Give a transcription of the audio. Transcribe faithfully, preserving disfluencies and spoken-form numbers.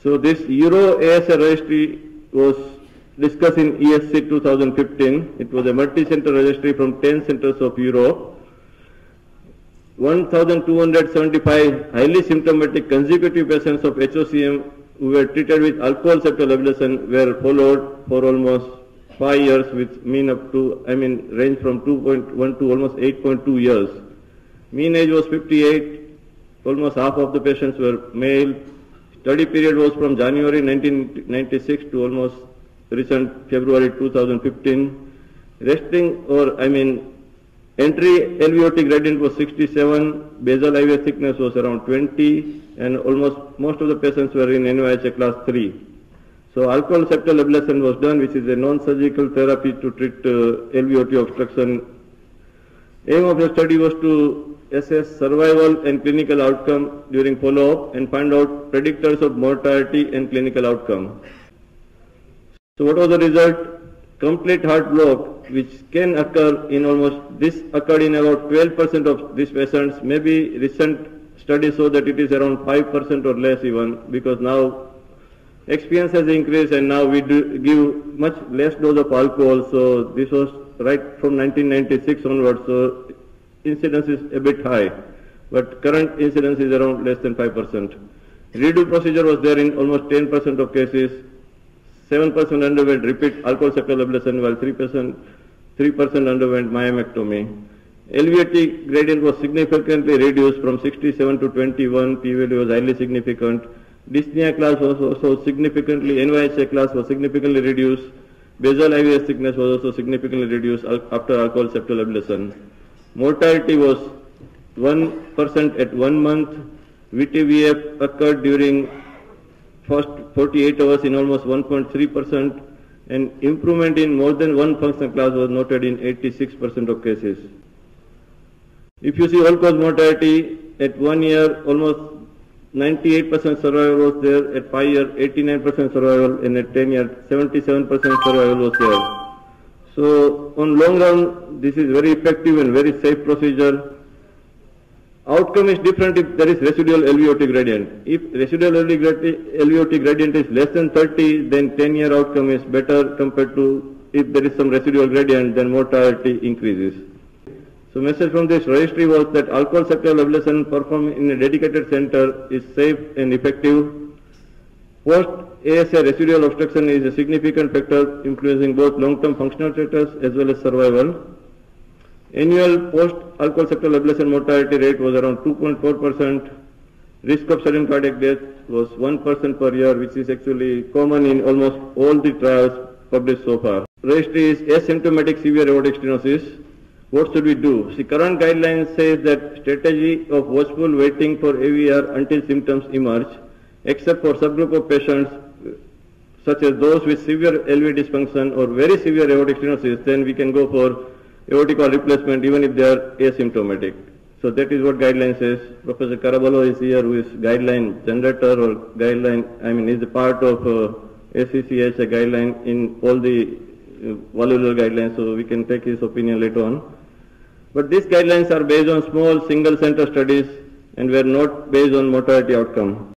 So this Euro A S A registry was discussed in E S C two thousand fifteen. It was a multi-center registry from ten centers of Europe. one thousand two hundred seventy-five highly symptomatic consecutive patients of H O C M who were treated with alcohol septal ablation were followed for almost five years with mean up to, I mean, range from two point one to almost eight point two years. Mean age was fifty-eight. Almost half of the patients were male. Study period was from January nineteen ninety-six to almost recent February two thousand fifteen. Resting or, I mean, entry L V O T gradient was sixty-seven, basal I V thickness was around twenty, and almost most of the patients were in N Y H A class three. So alcohol septal ablation was done, which is a non-surgical therapy to treat uh, L V O T obstruction. Aim of the study was to assess survival and clinical outcome during follow-up and find out predictors of mortality and clinical outcome. So what was the result? Complete heart block, which can occur in almost, this occurred in about twelve percent of these patients. Maybe recent studies show that it is around five percent or less even, because now experience has increased and now we do give much less dose of alcohol. So this was right from nineteen ninety-six onwards. So incidence is a bit high, but current incidence is around less than five percent. Redo procedure was there in almost ten percent of cases. seven percent underwent repeat alcohol septal ablation, while three percent three percent underwent myomectomy. L V O T gradient was significantly reduced from sixty-seven to twenty-one. P value was highly significant. Dyspnea class was also significantly, N Y H A class was significantly reduced. Basal I V S thickness was also significantly reduced after alcohol septal ablation. Mortality was one percent at one month. V T V F occurred during first forty-eight hours in almost one point three percent, and improvement in more than one function class was noted in eighty-six percent of cases. If you see all-cause mortality at one year, almost ninety-eight percent survival was there. At five year, eighty-nine percent survival, and at ten year, seventy-seven percent survival was there. So on long run, this is very effective and very safe procedure. Outcome is different if there is residual L V O T gradient. If residual L V O T gradient is less than thirty, then ten year outcome is better compared to if there is some residual gradient, then mortality increases. So message from this registry was that alcohol septal ablation performed in a dedicated center is safe and effective. Post A S A residual obstruction is a significant factor influencing both long-term functional status as well as survival. Annual post-alcohol septal ablation mortality rate was around two point four percent. Risk of sudden cardiac death was one percent per year, which is actually common in almost all the trials published so far. Registry is asymptomatic severe aortic stenosis. What should we do? See, current guidelines says that strategy of watchful waiting for A V R until symptoms emerge, except for subgroup of patients such as those with severe L V dysfunction or very severe aortic stenosis, then we can go for aortic wall replacement even if they are asymptomatic. So that is what guideline says. Professor Caraballo is here, who is guideline generator or guideline, I mean is a part of uh, A C C H, a guideline in all the uh, valvular guidelines, so we can take his opinion later on. But these guidelines are based on small single center studies and were not based on mortality outcome.